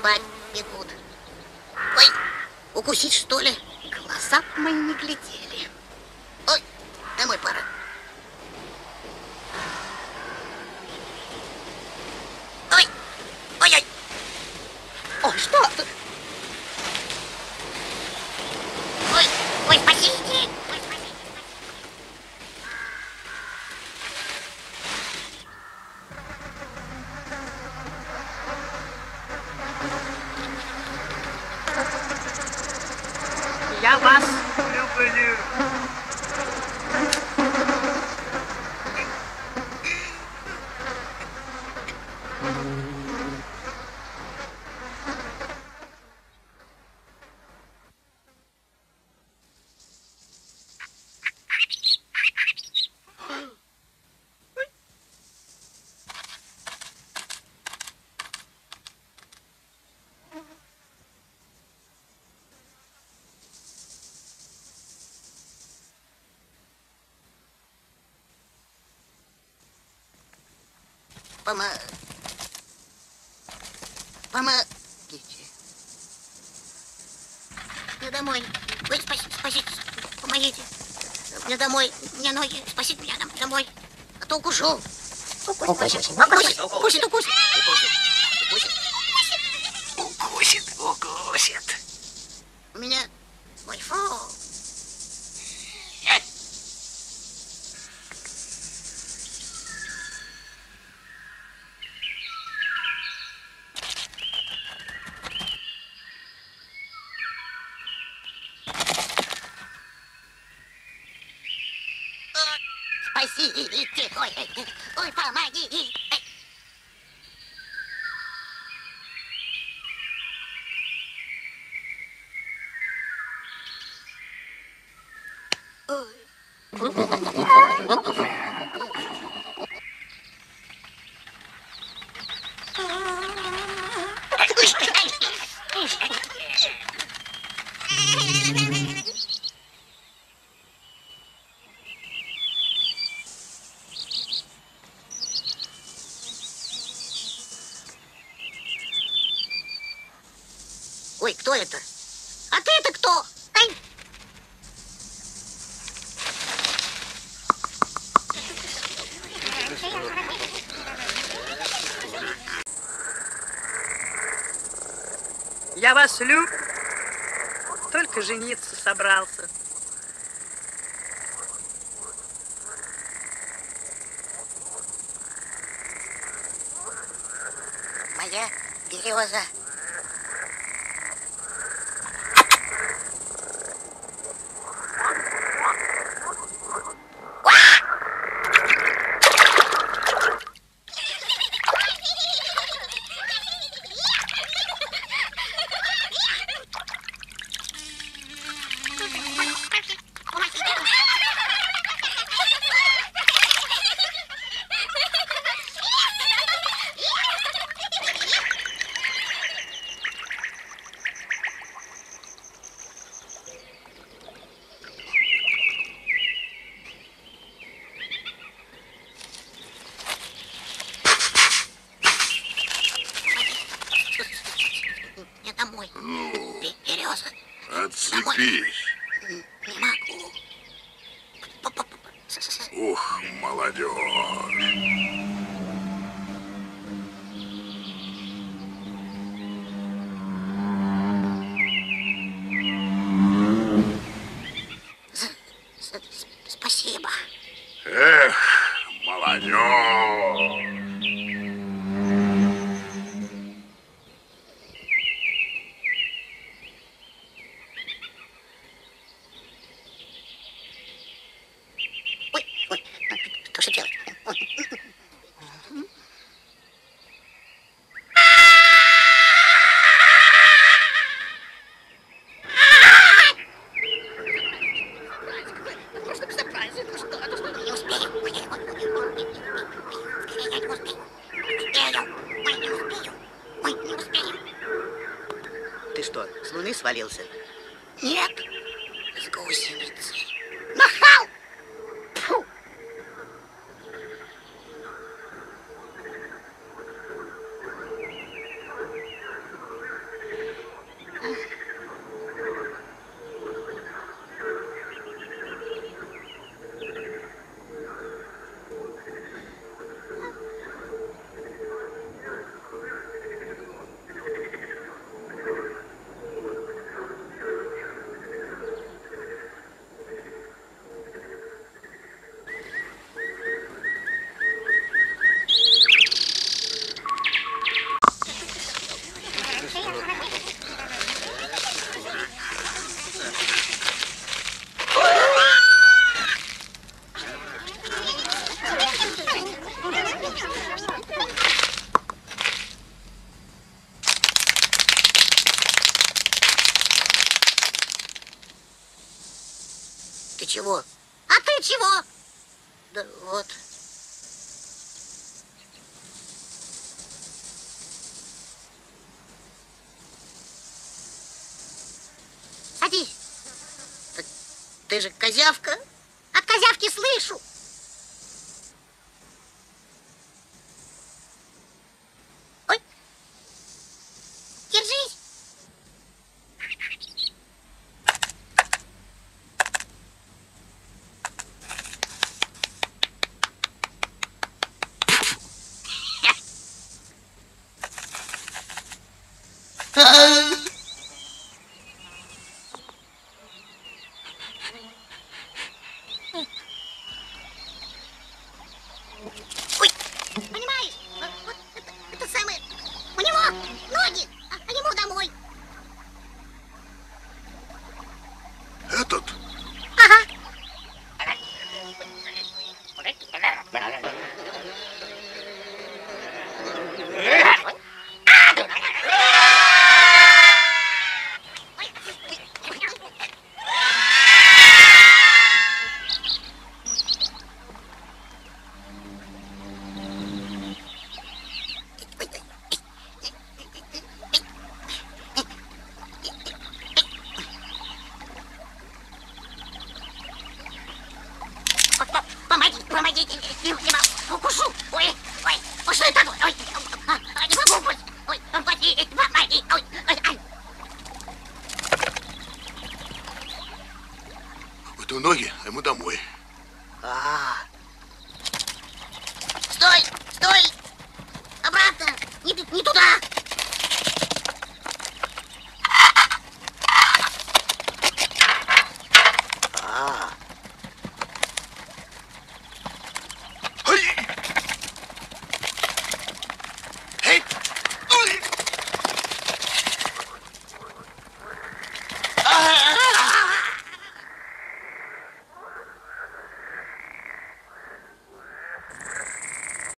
спать бегут. Ой, укусить что ли? Глаза мои не глядели. Ой, домой пора. Ой, ой-ой. Ой, что тут? Ой, ой, спасите. Ой, спасите. Я вас люблю. Помогите. Мне домой. Вы спасите, помогите. Мне домой. Мне ноги. Спасите меня домой. А то укушу. Укусит. У меня... Ой, фу. Спасите. Ой, помогите. Ой, кто это? А ты это кто? Ай! Я вас люблю. Только жениться собрался. Моя береза. Мне домой. Береза. Отцепись. Не могу. Ух, молодежь. Спасибо. Эх, молодежь. Ой, что же делать? Ты что, с луны свалился? Нет, с гусеницы. Нахал! Фу. Ты чего? А ты чего? Да вот. Садись. Ты же козявка. От козявки слышу. Ой. Держись. Ой, понимаешь, вот это самое, у него ноги, а ему домой. Этот? Ага. Помогите, не могу, укушу. Ой, что это такое? Ой, не могу, ой, помоги, ой, ай. Это ноги, а ему домой. Стой! Обратно! Не туда!